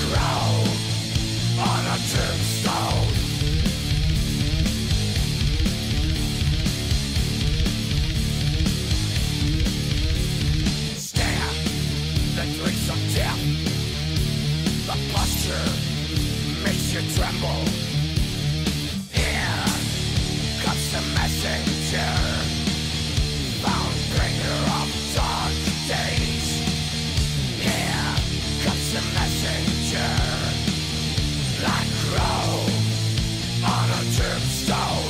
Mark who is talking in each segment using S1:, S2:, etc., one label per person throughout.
S1: crow on a tombstone. Stare the drinks of death. The posture makes you tremble. Here comes the messenger, found bringer of dark days. Here comes the messenger, like crow on a tombstone.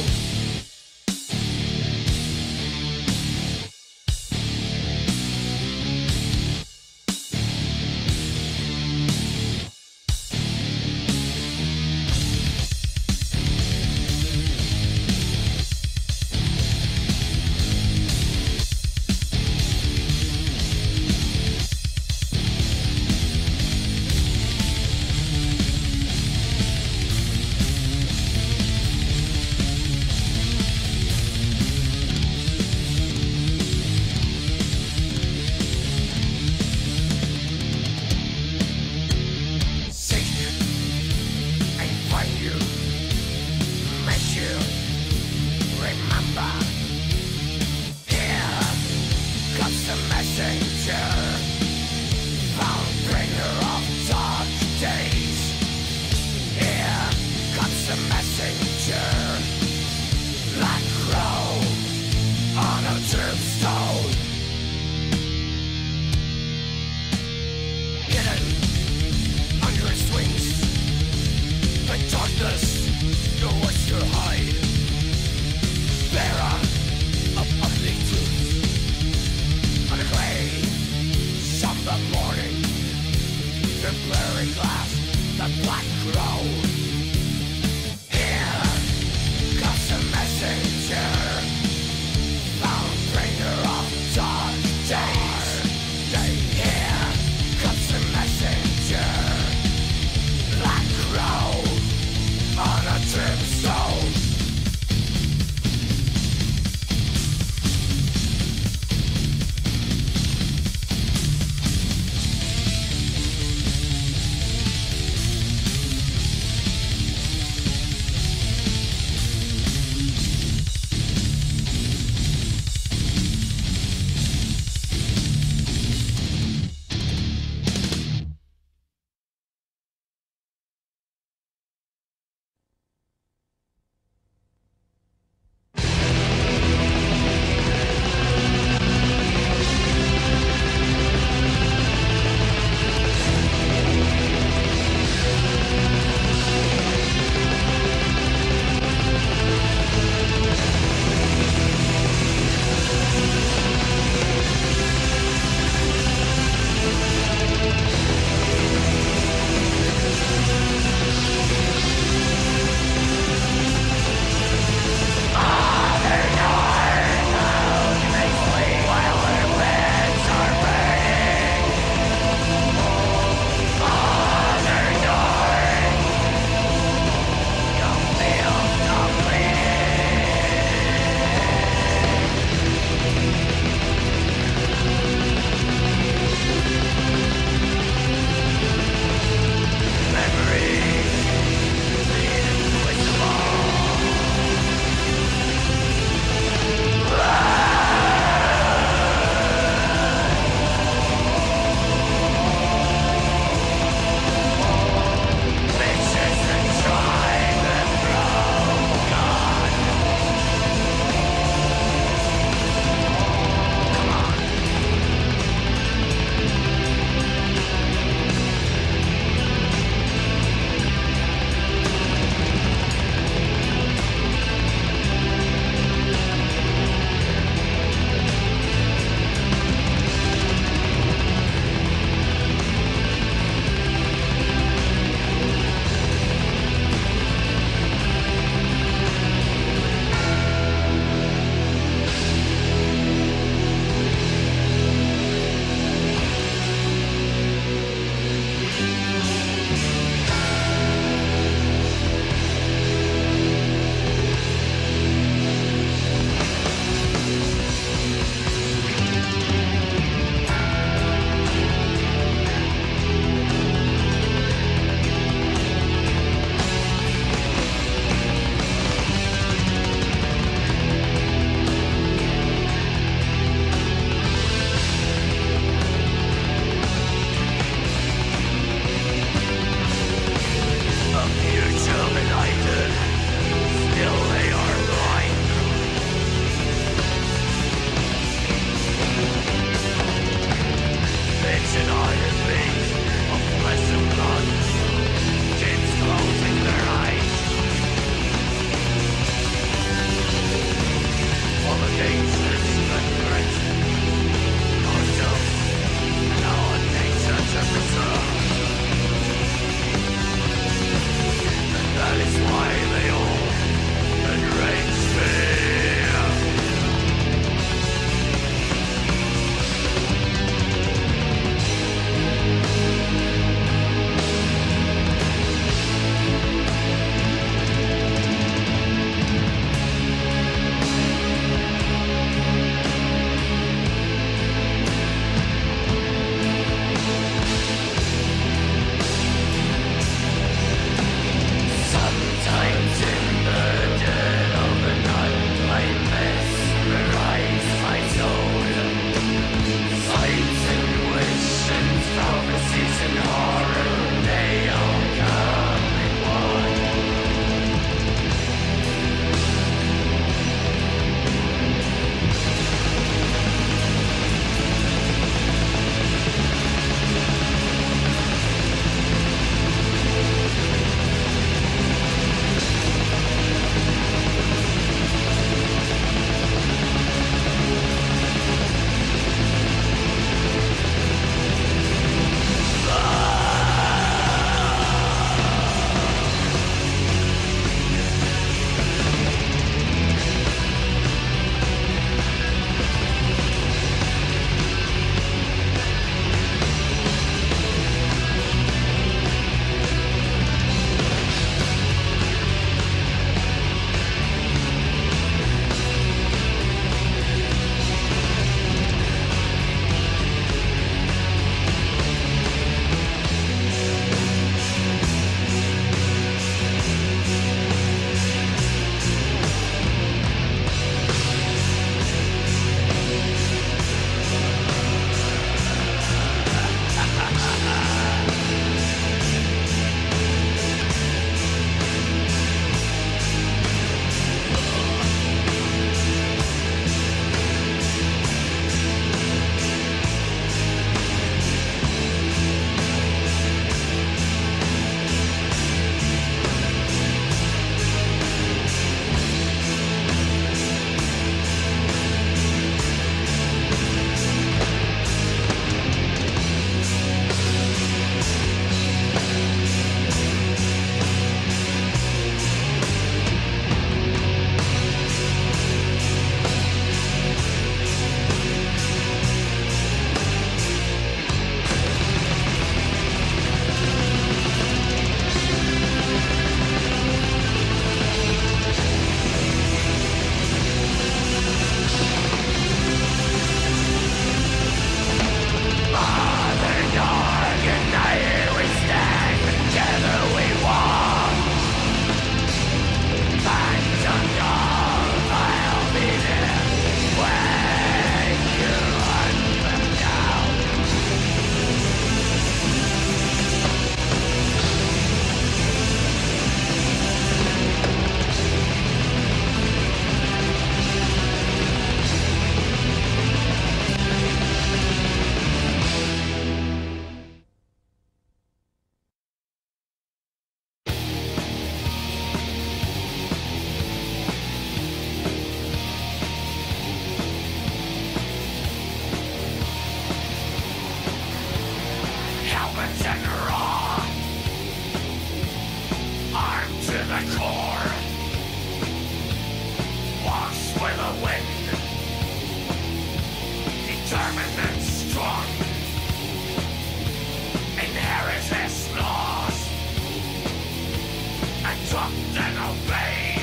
S1: then obey.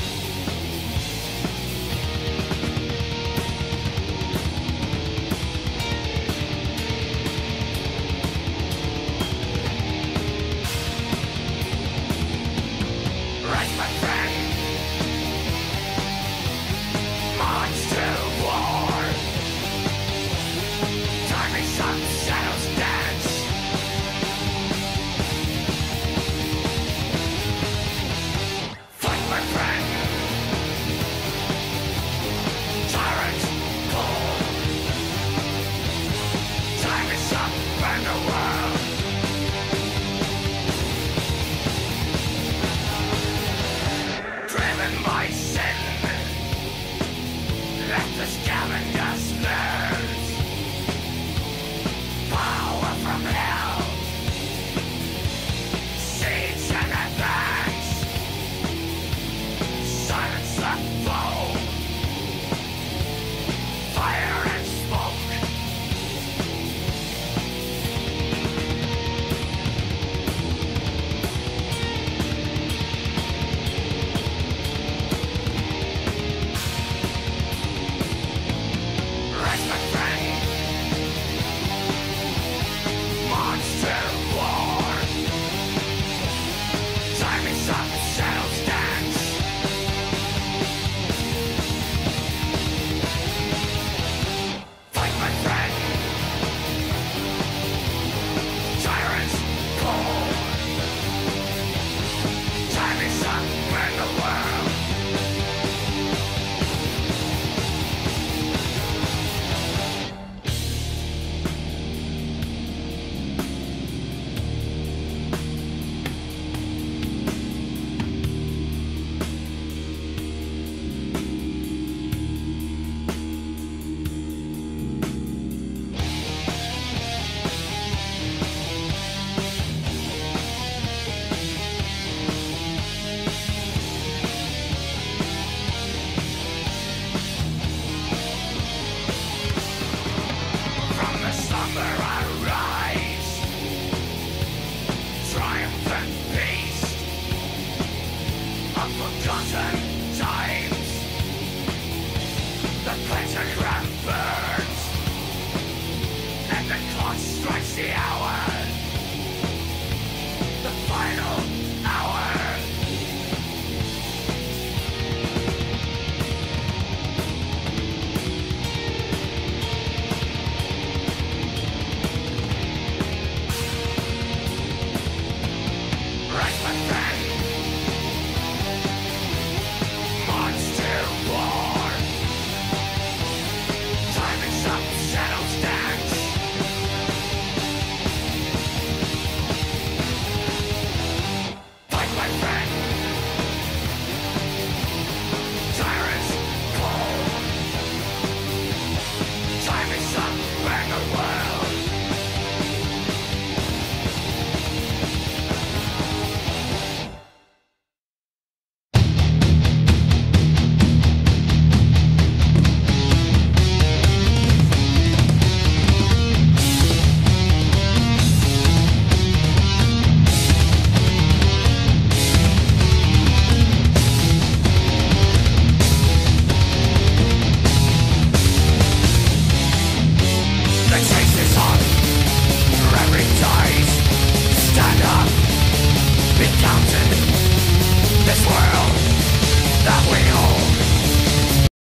S1: Rise, my friend. March to war. Time is up, shadows dance. Fight, my friend. Tyrant, cold. Time is up, and the world. Driven by sin, let the scavengers lose. Power from hell, siege and advance. Silence the foe, fire and smoke. Rise, my friend. March to war. Time is up, shadows dance. Fight, my friend. Tyrants cold. Time is up, and the world. From the slumber I rise, triumphant beast of forgotten times. The pentagram burns, and the clock strikes the hour, the final hour. Rise, my friend. March to war. Time is up, shadows dance. Fight, my friend. Tyrants cold. Time is up, and the world. The chase is on, every dies. Stand up, be counted. This world that we hold